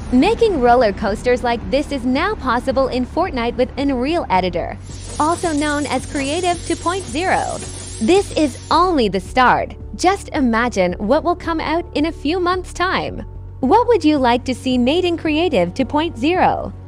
Making roller coasters like this is now possible in Fortnite with Unreal Editor, also known as Creative 2.0. This is only the start. Just imagine what will come out in a few months' time. What would you like to see made in Creative 2.0?